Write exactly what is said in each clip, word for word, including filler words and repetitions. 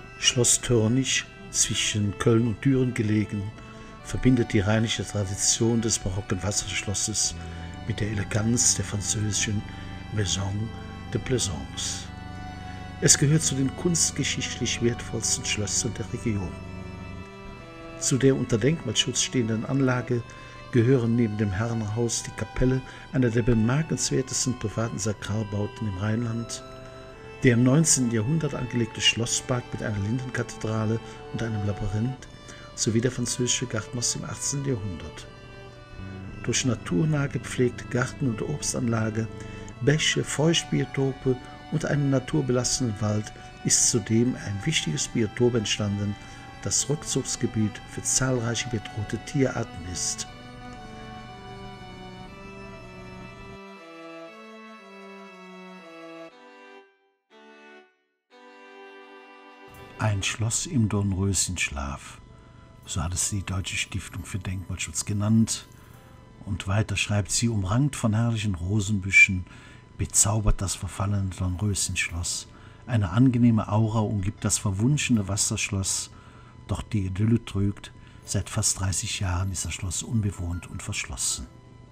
Schloss Törnich, zwischen Köln und Düren gelegen, verbindet die rheinische Tradition des barocken Wasserschlosses mit der Eleganz der französischen Maison de Plaisance. Es gehört zu den kunstgeschichtlich wertvollsten Schlössern der Region. Zu der unter Denkmalschutz stehenden Anlage gehören neben dem Herrenhaus die Kapelle, einer der bemerkenswertesten privaten Sakralbauten im Rheinland, der im neunzehnten Jahrhundert angelegte Schlosspark mit einer Lindenkathedrale und einem Labyrinth sowie der französische Garten aus dem achtzehnten Jahrhundert. Durch naturnah gepflegte Garten- und Obstanlage, Bäche, Feuchtbiotope und einen naturbelassenen Wald ist zudem ein wichtiges Biotop entstanden, das Rückzugsgebiet für zahlreiche bedrohte Tierarten ist. Ein Schloss im Dornröschenschlaf, so hat es die Deutsche Stiftung für Denkmalschutz genannt. Und weiter schreibt sie, umrankt von herrlichen Rosenbüschen, bezaubert das verfallene Dornröschenschloss. Eine angenehme Aura umgibt das verwunschene Wasserschloss, doch die Idylle trügt, seit fast dreißig Jahren ist das Schloss unbewohnt und verschlossen.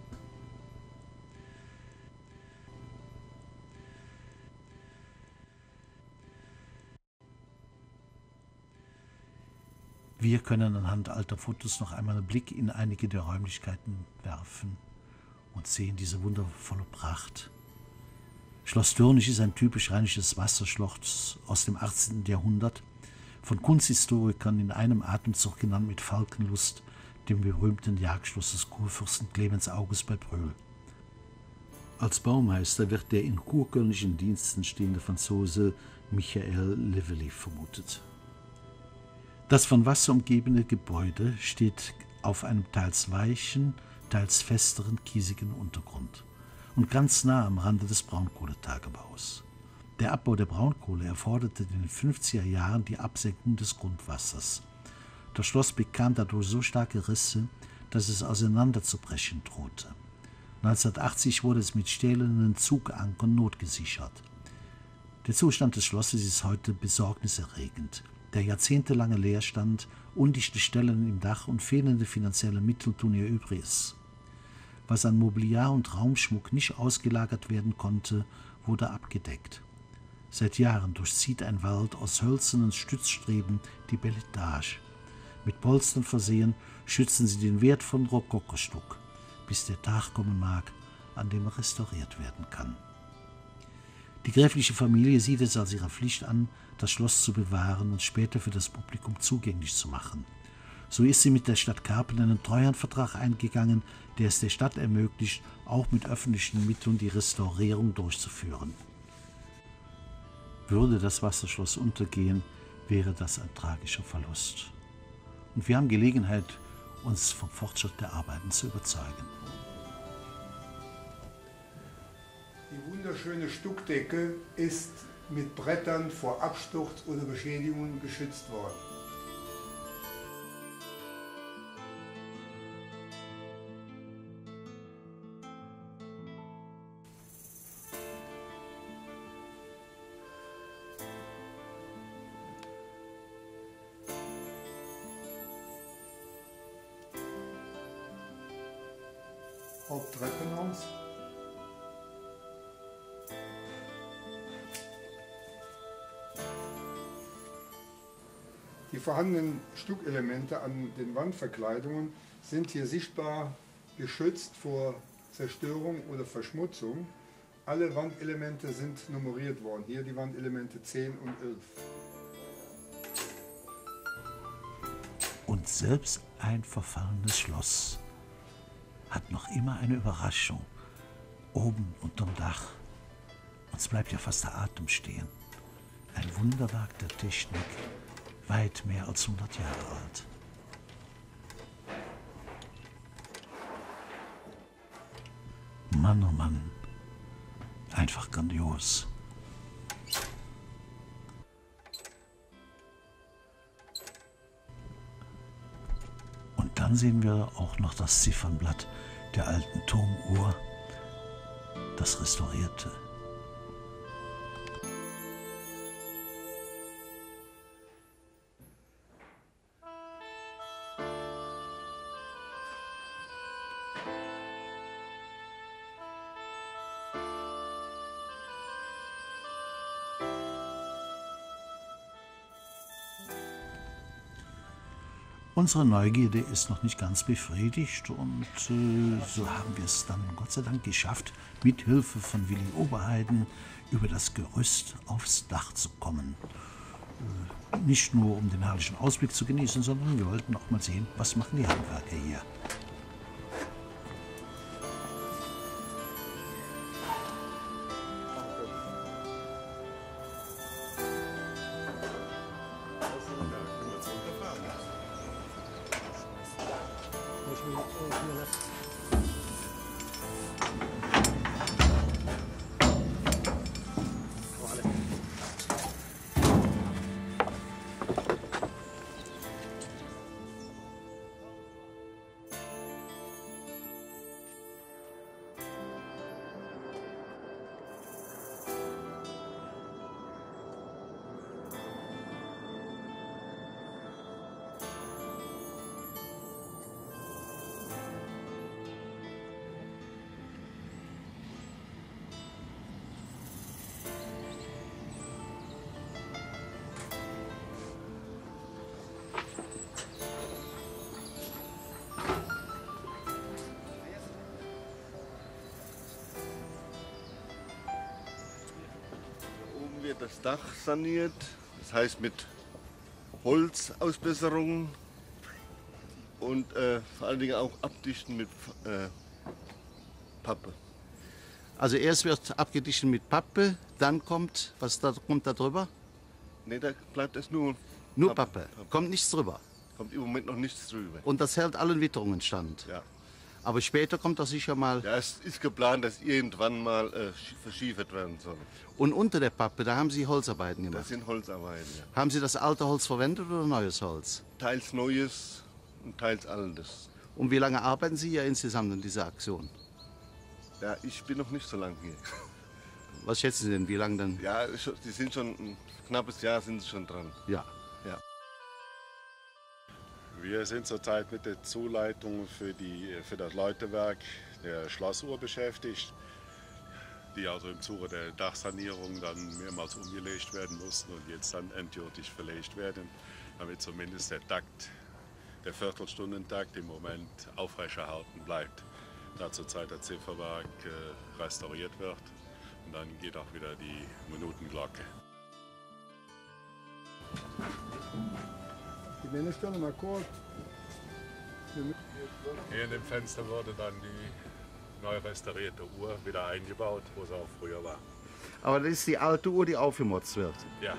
Wir können anhand alter Fotos noch einmal einen Blick in einige der Räumlichkeiten werfen und sehen diese wundervolle Pracht. Schloss Törnich ist ein typisch rheinisches Wasserschloss aus dem achtzehnten Jahrhundert, von Kunsthistorikern in einem Atemzug genannt mit Falkenlust, dem berühmten Jagdschloss des Kurfürsten Clemens August bei Brühl. Als Baumeister wird der in kurkölnischen Diensten stehende Franzose Michael Levely vermutet. Das von Wasser umgebene Gebäude steht auf einem teils weichen, teils festeren, kiesigen Untergrund und ganz nah am Rande des Braunkohletagebaus. Der Abbau der Braunkohle erforderte in den fünfziger Jahren die Absenkung des Grundwassers. Das Schloss bekam dadurch so starke Risse, dass es auseinanderzubrechen drohte. neunzehnhundertachtzig wurde es mit stählernen Zugankern notgesichert. Der Zustand des Schlosses ist heute besorgniserregend. Der jahrzehntelange Leerstand, undichte Stellen im Dach und fehlende finanzielle Mittel tun ihr Übriges. Was an Mobiliar und Raumschmuck nicht ausgelagert werden konnte, wurde abgedeckt. Seit Jahren durchzieht ein Wald aus hölzernen Stützstreben die Beletage. Mit Polstern versehen schützen sie den wertvollen Rokokostuck, bis der Tag kommen mag, an dem er restauriert werden kann. Die gräfliche Familie sieht es als ihre Pflicht an, das Schloss zu bewahren und später für das Publikum zugänglich zu machen. So ist sie mit der Stadt Karpen einen Treuhandvertrag eingegangen, der es der Stadt ermöglicht, auch mit öffentlichen Mitteln die Restaurierung durchzuführen. Würde das Wasserschloss untergehen, wäre das ein tragischer Verlust. Und wir haben Gelegenheit, uns vom Fortschritt der Arbeiten zu überzeugen. Die wunderschöne Stuckdecke ist mit Brettern vor Absturz oder Beschädigungen geschützt worden. Haupttreppenhaus. Die vorhandenen Stuckelemente an den Wandverkleidungen sind hier sichtbar geschützt vor Zerstörung oder Verschmutzung. Alle Wandelemente sind nummeriert worden. Hier die Wandelemente zehn und elf. Und selbst ein verfallenes Schloss hat noch immer eine Überraschung oben unterm Dach. Uns bleibt ja fast der Atem stehen. Ein Wunderwerk der Technik, weit mehr als hundert Jahre alt. Mann, oh Mann, einfach grandios. Und dann sehen wir auch noch das Ziffernblatt der alten Turmuhr, das restaurierte. Unsere Neugierde ist noch nicht ganz befriedigt und äh, so haben wir es dann Gott sei Dank geschafft, mit Hilfe von Willi Oberheiden über das Gerüst aufs Dach zu kommen. Äh, nicht nur um den herrlichen Ausblick zu genießen, sondern wir wollten auch mal sehen, was machen die Handwerker hier. Wird das Dach saniert, das heißt mit Holzausbesserungen und äh, vor allen Dingen auch abdichten mit äh, Pappe. Also erst wird abgedichtet mit Pappe, dann kommt, was da, kommt da drüber? Ne, da bleibt es nur Nur Pappe. Pappe, kommt nichts drüber. Kommt im Moment noch nichts drüber. Und das hält allen Witterungen stand? Ja. Aber später kommt das sicher mal... Ja, es ist geplant, dass irgendwann mal äh, verschiefert werden soll. Und unter der Pappe, da haben Sie Holzarbeiten gemacht? Das sind Holzarbeiten, ja. Haben Sie das alte Holz verwendet oder neues Holz? Teils neues und teils altes. Und wie lange arbeiten Sie hier insgesamt an dieser Aktion? Ja, ich bin noch nicht so lange hier. Was schätzen Sie denn, wie lange denn? Ja, die sind schon ein knappes Jahr sind sie schon dran. Ja. Ja. Wir sind zurzeit mit der Zuleitung für, die, für das Läutewerk der Schlossuhr beschäftigt, die also im Zuge der Dachsanierung dann mehrmals umgelegt werden mussten und jetzt dann endgültig verlegt werden, damit zumindest der Takt, der Viertelstundentakt im Moment aufrechterhalten bleibt, da zurzeit der Zifferwerk äh, restauriert wird und dann geht auch wieder die Minutenglocke. Die Männerstelle mal kurz. Hier in dem Fenster wurde dann die neu restaurierte Uhr wieder eingebaut, wo sie auch früher war. Aber das ist die alte Uhr, die aufgemotzt wird? Ja.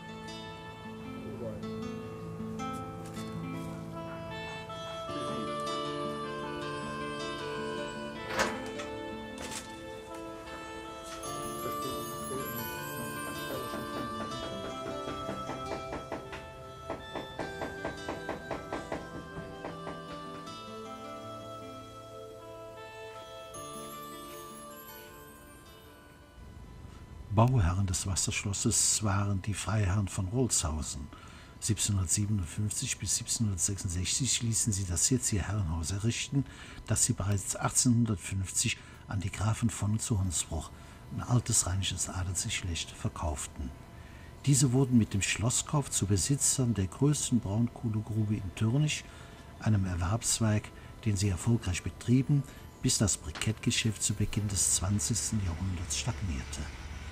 Bauherren des Wasserschlosses waren die Freiherren von Rolzhausen. siebzehnhundertsiebenundfünfzig bis siebzehnhundertsechsundsechzig ließen sie das jetzige Herrenhaus errichten, das sie bereits achtzehnhundertfünfzig an die Grafen von zu Hunsbruch, ein altes rheinisches Adelsgeschlecht, verkauften. Diese wurden mit dem Schlosskauf zu Besitzern der größten Braunkohlegrube in Türnich, einem Erwerbszweig, den sie erfolgreich betrieben, bis das Brikettgeschäft zu Beginn des zwanzigsten Jahrhunderts stagnierte.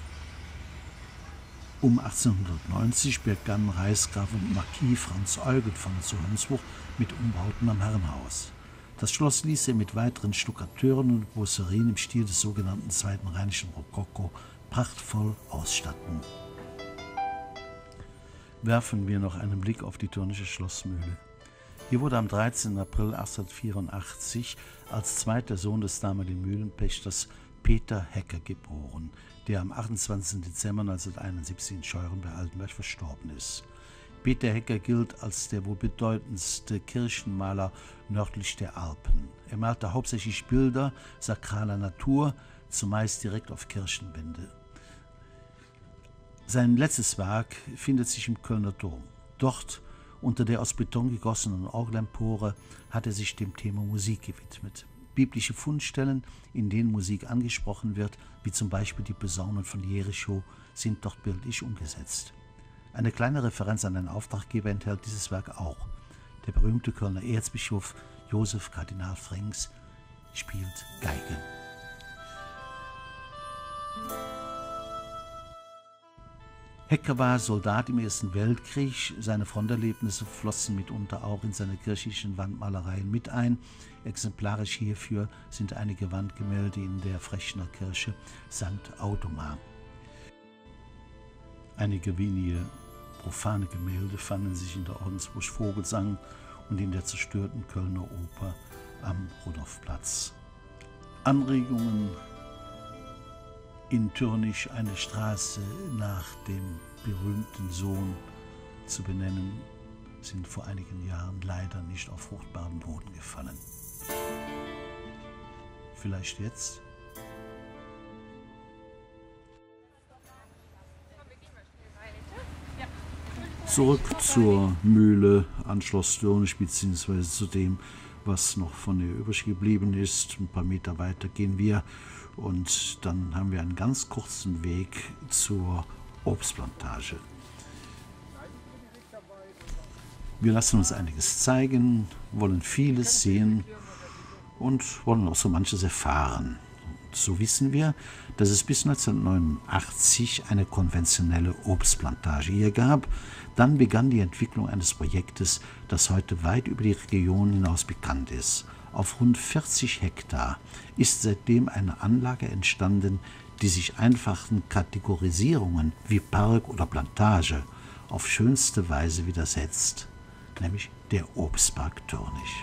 Um achtzehnhundertneunzig begann Reichsgraf und Marquis Franz Eugen von zu Hunsbruch mit Umbauten am Herrenhaus. Das Schloss ließ er mit weiteren Stuckateuren und Bosserien im Stil des sogenannten Zweiten Rheinischen Rokoko prachtvoll ausstatten. Werfen wir noch einen Blick auf die Türnische Schlossmühle. Hier wurde am dreizehnten April achtzehnhundertvierundachtzig als zweiter Sohn des damaligen Mühlenpächters Peter Hecker geboren, der am achtundzwanzigsten Dezember neunzehnhunderteinundsiebzig in Scheuren bei Altenberg verstorben ist. Peter Hecker gilt als der wohl bedeutendste Kirchenmaler nördlich der Alpen. Er malte hauptsächlich Bilder sakraler Natur, zumeist direkt auf Kirchenwände. Sein letztes Werk findet sich im Kölner Dom. Dort, unter der aus Beton gegossenen Orgelempore, hat er sich dem Thema Musik gewidmet. Biblische Fundstellen, in denen Musik angesprochen wird, wie zum Beispiel die Posaunen von Jericho, sind dort bildlich umgesetzt. Eine kleine Referenz an den Auftraggeber enthält dieses Werk auch. Der berühmte Kölner Erzbischof Josef Kardinal Frings spielt Geige. Hecker war Soldat im Ersten Weltkrieg. Seine Fronterlebnisse flossen mitunter auch in seine kirchlichen Wandmalereien mit ein. Exemplarisch hierfür sind einige Wandgemälde in der Frechner Kirche Sankt Audomar. Einige wenige profane Gemälde fanden sich in der Ordensburg Vogelsang und in der zerstörten Kölner Oper am Rudolfplatz. Anregungen: in Türnich eine Straße nach dem berühmten Sohn zu benennen, sind vor einigen Jahren leider nicht auf fruchtbaren Boden gefallen. Vielleicht jetzt? Zurück zur Mühle an Schloss Dürnich, beziehungsweise zu dem, was noch von ihr übrig geblieben ist. Ein paar Meter weiter gehen wir und dann haben wir einen ganz kurzen Weg zur Obstplantage. Wir lassen uns einiges zeigen, wollen vieles sehen und wollen auch so manches erfahren. So wissen wir, dass es bis neunzehnhundertneunundachtzig eine konventionelle Obstplantage hier gab. Dann begann die Entwicklung eines Projektes, das heute weit über die Region hinaus bekannt ist. Auf rund vierzig Hektar ist seitdem eine Anlage entstanden, die sich einfachen Kategorisierungen wie Park oder Plantage auf schönste Weise widersetzt, nämlich der Obstpark Dürnich.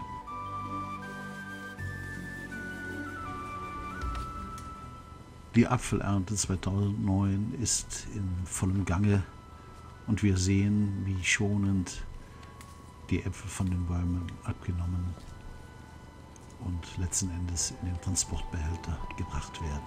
Die Apfelernte zweitausendneun ist in vollem Gange und wir sehen, wie schonend die Äpfel von den Bäumen abgenommen und letzten Endes in den Transportbehälter gebracht werden.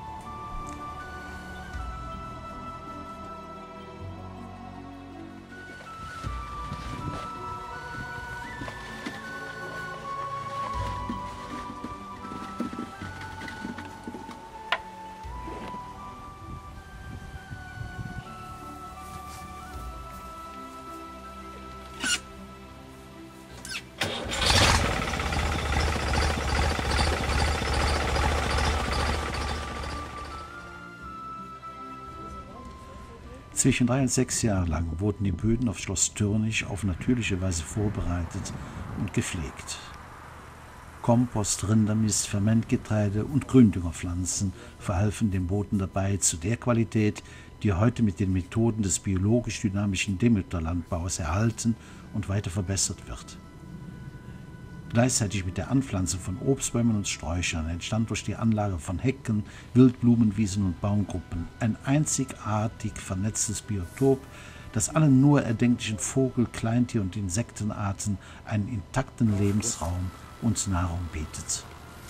Zwischen drei und sechs Jahre lang wurden die Böden auf Schloss Dürnich auf natürliche Weise vorbereitet und gepflegt. Kompost, Rindermist, Fermentgetreide und Gründüngerpflanzen verhalfen dem Boden dabei zu der Qualität, die heute mit den Methoden des biologisch-dynamischen Demeterlandbaus erhalten und weiter verbessert wird. Gleichzeitig mit der Anpflanzung von Obstbäumen und Sträuchern entstand durch die Anlage von Hecken, Wildblumenwiesen und Baumgruppen ein einzigartig vernetztes Biotop, das allen nur erdenklichen Vogel-, Kleintier- und Insektenarten einen intakten Lebensraum und Nahrung bietet.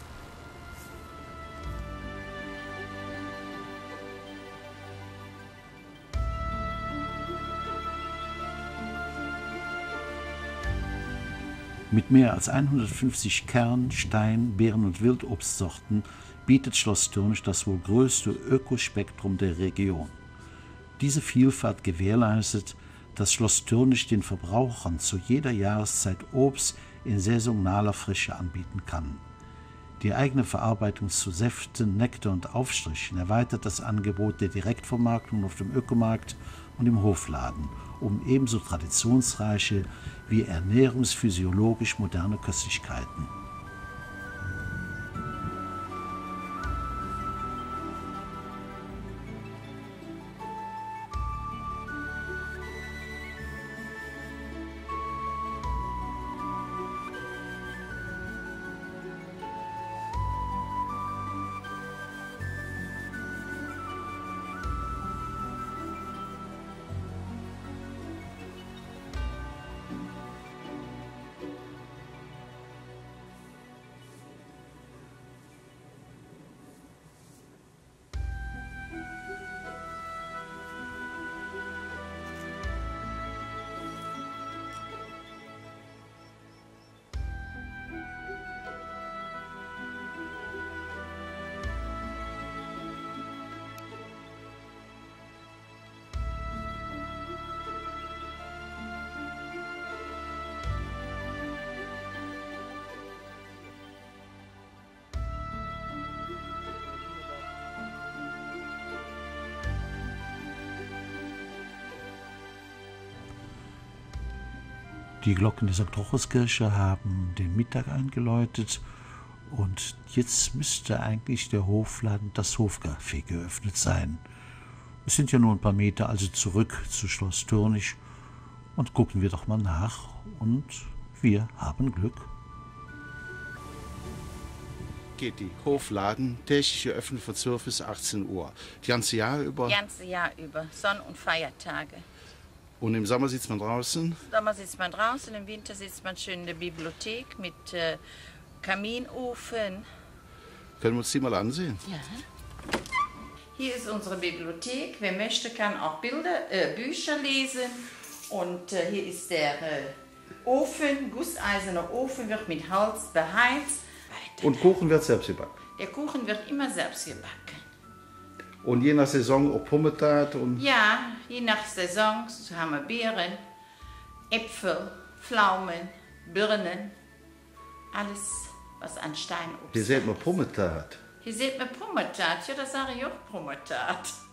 Mit mehr als hundertfünfzig Kern-, Stein-, Beeren- und Wildobstsorten bietet Schloss Dürnich das wohl größte Ökospektrum der Region. Diese Vielfalt gewährleistet, dass Schloss Dürnich den Verbrauchern zu jeder Jahreszeit Obst in saisonaler Frische anbieten kann. Die eigene Verarbeitung zu Säften, Nektar und Aufstrichen erweitert das Angebot der Direktvermarktung auf dem Ökomarkt und im Hofladen um ebenso traditionsreiche wie ernährungsphysiologisch moderne Köstlichkeiten. Die Glocken der Sankt Rochuskirche haben den Mittag eingeläutet und jetzt müsste eigentlich der Hofladen, das Hofcafé, geöffnet sein. Es sind ja nur ein paar Meter, also zurück zu Schloss Thürnich, und gucken wir doch mal nach und wir haben Glück. Geht die Hofladen täglich geöffnet von zwölf bis achtzehn Uhr. Das ganze Jahr über. Das ganze Jahr über, Sonn- und Feiertage. Und im Sommer sitzt man draußen? Im Sommer sitzt man draußen, im Winter sitzt man schön in der Bibliothek mit äh, Kaminofen. Können wir uns die mal ansehen? Ja. Hier ist unsere Bibliothek. Wer möchte, kann auch Bilder, äh, Bücher lesen. Und äh, hier ist der äh, Ofen, gusseiserner Ofen, wird mit Holz beheizt. Weiter. Und Kuchen wird selbst gebacken? Der Kuchen wird immer selbst gebacken. Und je nach Saison auch Pommetat? Und Ja, je nach Saison so haben wir Beeren, Äpfel, Pflaumen, Birnen, alles, was an Steinobst hier sieht man ist. Pommetat. Hier sieht man Pommetat, ja, das sage ich auch Pommetat.